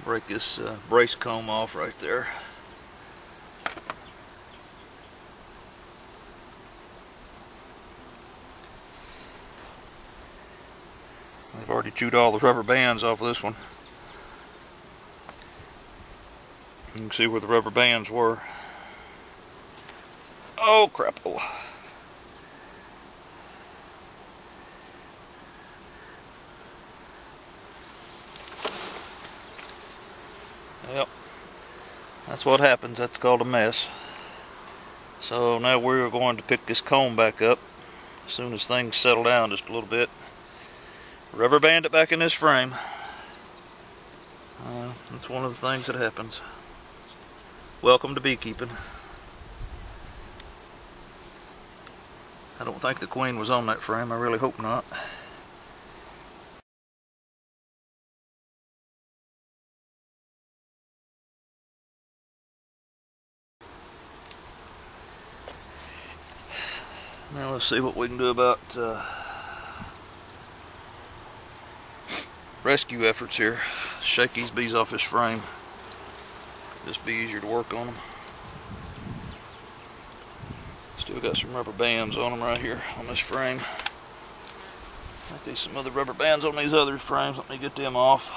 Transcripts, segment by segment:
Break this brace comb off right there. I've already chewed all the rubber bands off of this one. You can see where the rubber bands were. Oh crap. Oh. Yep, that's what happens. That's called a mess. So now we're going to pick this comb back up as soon as things settle down just a little bit. Rubber band it back in this frame. That's one of the things that happens. Welcome to beekeeping. I don't think the queen was on that frame. I really hope not. Now let's see what we can do about rescue efforts here. Shake these bees off this frame. Just be easier to work on them. Still got some rubber bands on them right here on this frame. I think there's some other rubber bands on these other frames. Let me get them off.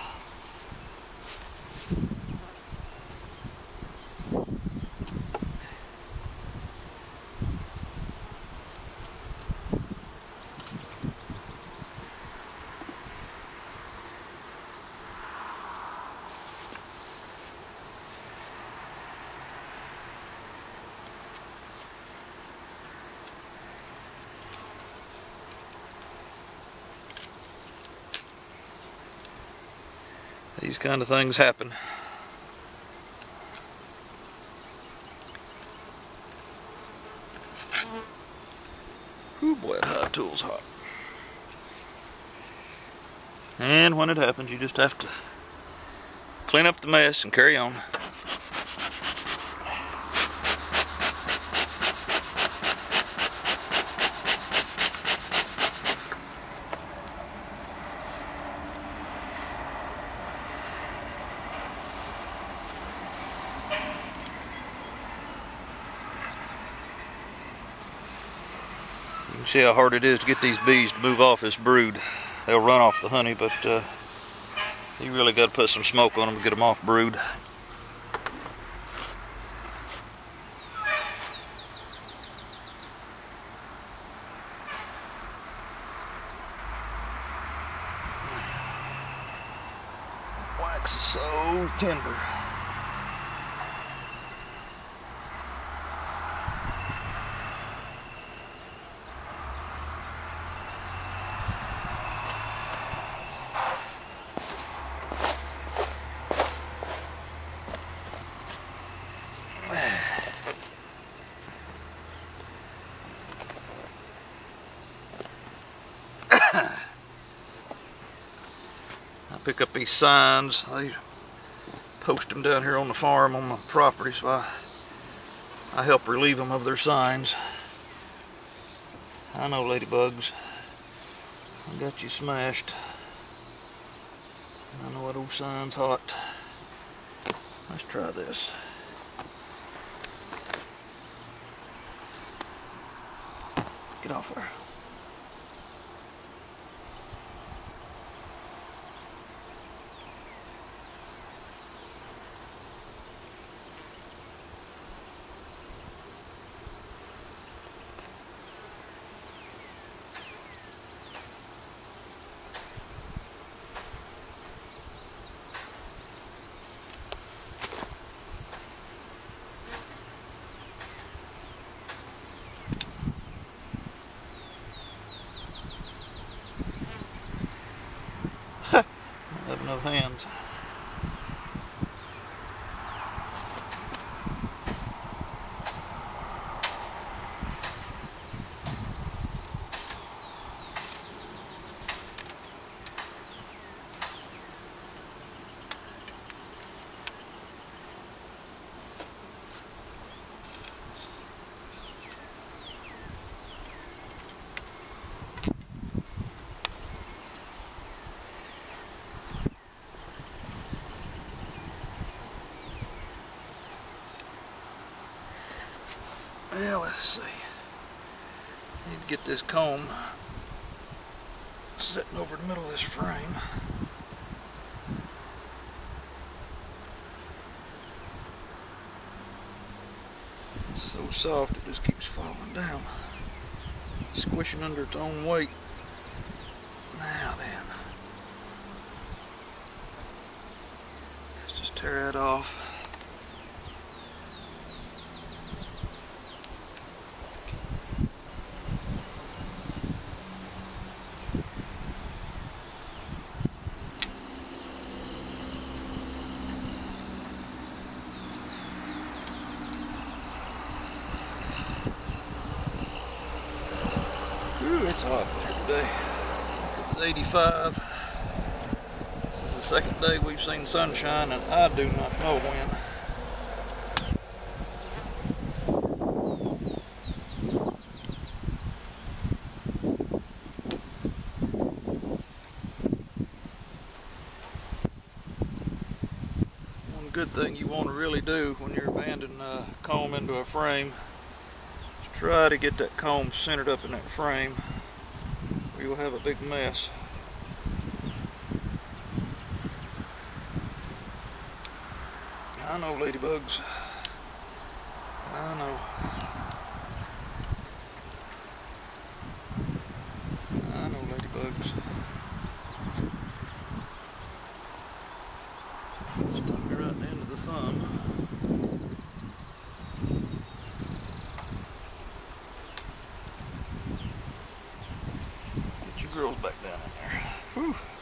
These kind of things happen. Ooh boy, that hive tool's hot. And when it happens, you just have to clean up the mess and carry on. You can see how hard it is to get these bees to move off this brood. They'll run off the honey, but you really got to put some smoke on them to get them off brood. Wax is so tender. I pick up these signs. They post them down here on the farm on my property, so I help relieve them of their signs. I know, ladybugs, I got you smashed. I know that old sign's hot. Let's try this. Get off there. I have enough hands. Let's see. Need to get this comb sitting over the middle of this frame. It's so soft it just keeps falling down, squishing under its own weight. Now then, let's just tear that off. Ooh, it's hot there today. It's 85. This is the second day we've seen sunshine, and I do not know when. One good thing you want to really do when you're banding a comb into a frame, try to get that comb centered up in that frame, or you'll have a big mess. I know, ladybugs. I know. I know, ladybugs. Stuck me right at the end of the thumb. Get your girls back down in there. Whew.